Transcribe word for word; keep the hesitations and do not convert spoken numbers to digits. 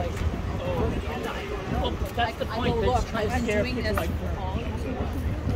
like, Well, that's the I point. go, They're look, trying I've to been scare doing people this like for all these years.